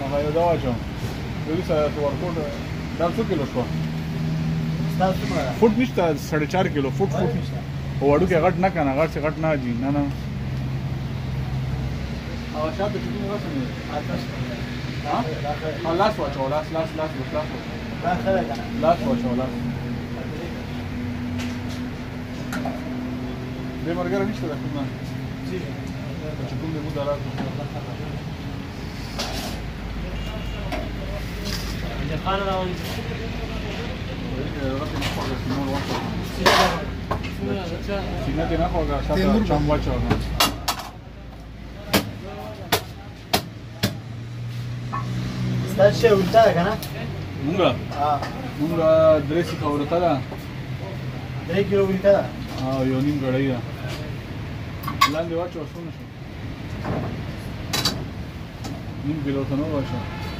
هغه یو دا واچوم دوی سره ورکوټ دا څو کیلو شو فوټ نشته 4.5 کیلو فوټ نشته او وړو کې غټ نه کنه غټ څه غټ نه دي نه او شاته چې موږ راځو ها لاس واچو لاس واچو دې مرګره نشته ده کومه چې کوم دې مو درا ده خان راوي سینه دې نه خوګه شاته چم واچو ستاسو ولته کنه مونږه 3 سیخه ورته ده 3 کیلو ولته ده یو نیم غړی ده لاندې واچو څونه شو نیم کیلو ته نو واچو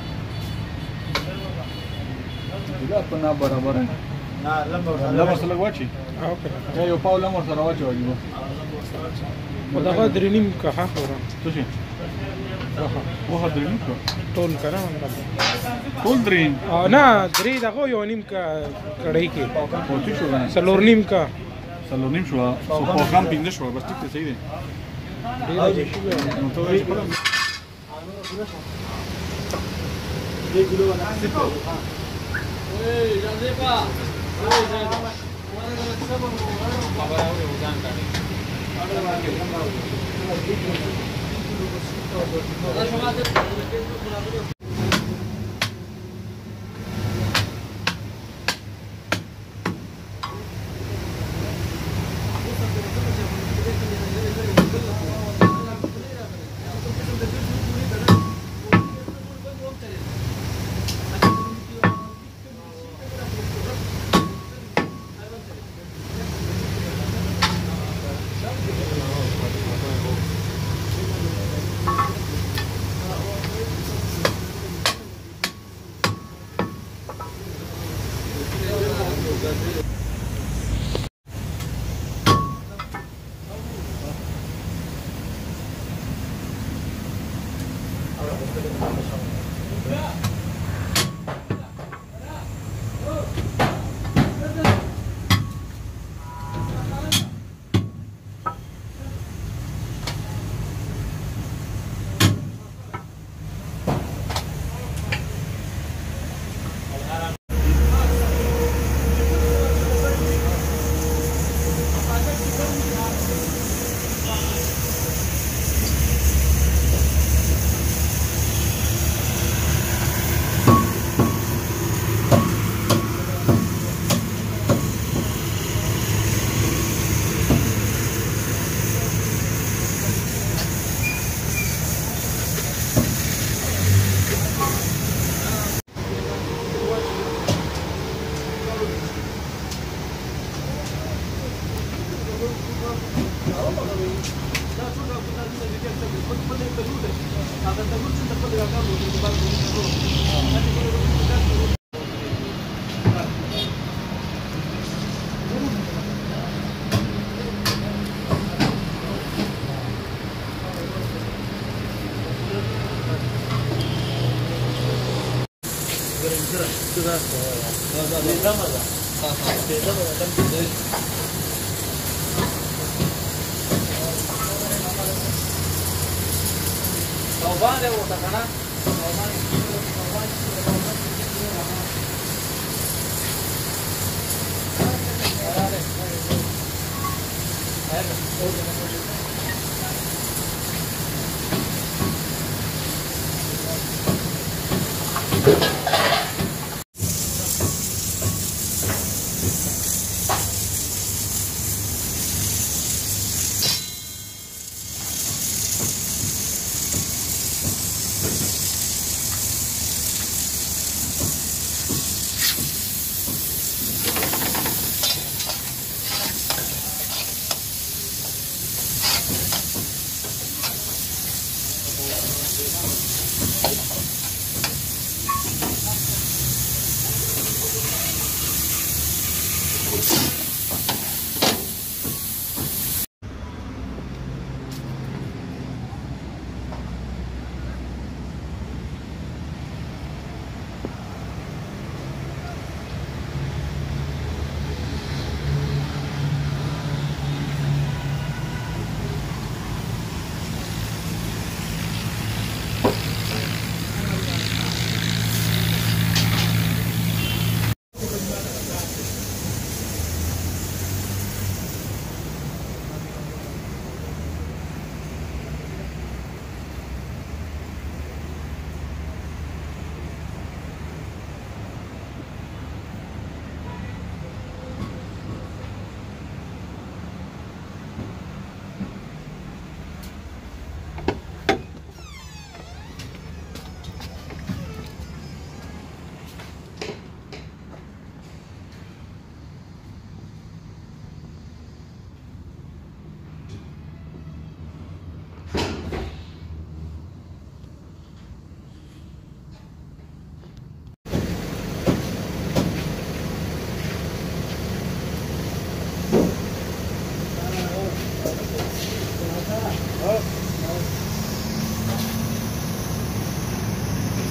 دا په نه برابر نه لمر سره واچي اوکې یو پاو لمر سره واچو واجب او دا درې نیم کا خورم څه شي واه درې نیم ټول کړه ټول درې نه درې دغه یو نیم کا کړای کې او څه شو څلور نیم کا څلور نیم شو او کم پینځه شو بس ټیک ته صحیح دی نو ته یې کړم 3 کیلو نه اے جلدی پا Vale, vos acá,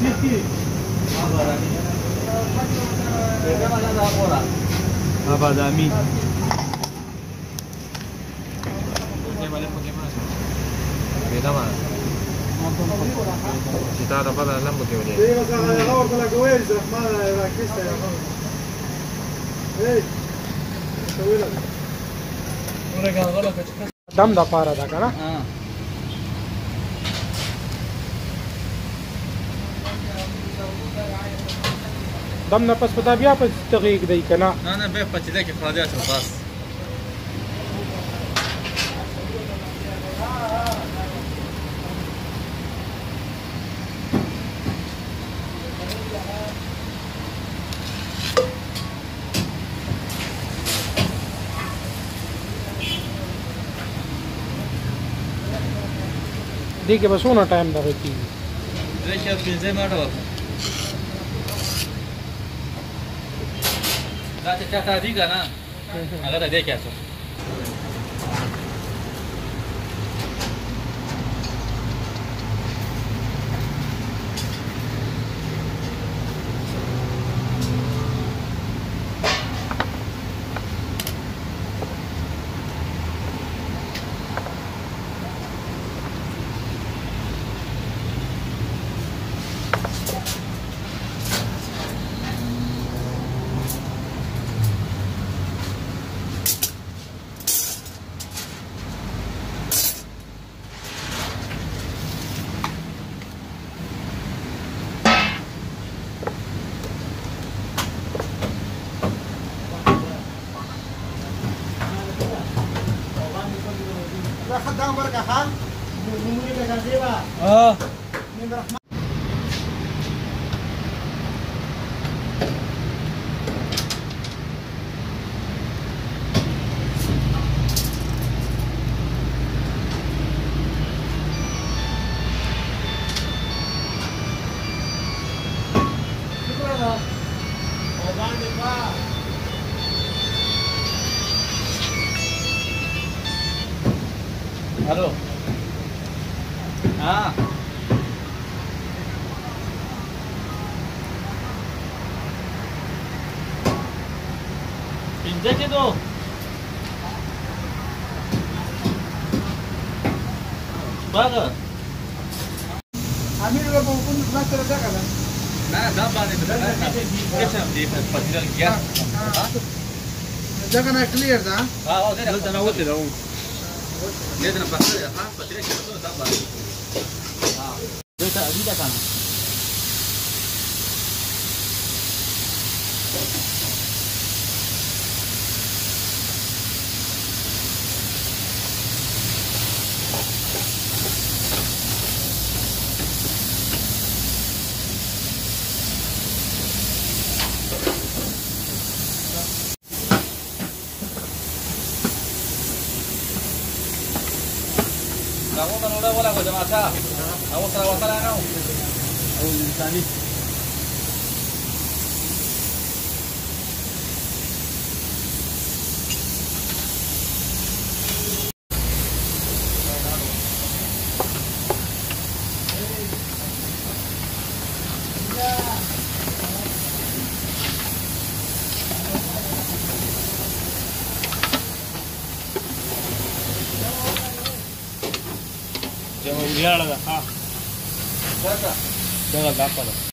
Abadami. Beda mana? Kita dapat dalam bagaimana? دم د پاره ده کنه دم نه پس پتا بیا په تغیق دی کنه نه به پچیده کې خراجات بس دې کې بسونه ټایم دغه کیږي دې کې 15 منټه وخت دا چې چاته دی کنه هغه دې کې څه خدام برکه ها نمونه به غزيبه من رحمه hello हाँ पिंजरे के दो बर्गर आम्ही लोक कोण नसतं का का ना दाम बांधे तो कैसे हम देख पतिरल गया जगह ना क्लियर था हाँ वो दे ना वो दे रहा हूँ ये तो ना पतिरल हाँ पतिरल के तो दाम बांधे हाँ देखा अभी क्या काम Kamu kan udah boleh kerja masa. Kamu terawat lah kau. Aku di sini. Jangan biar lah, ah. Siapa? Jangan apa lah.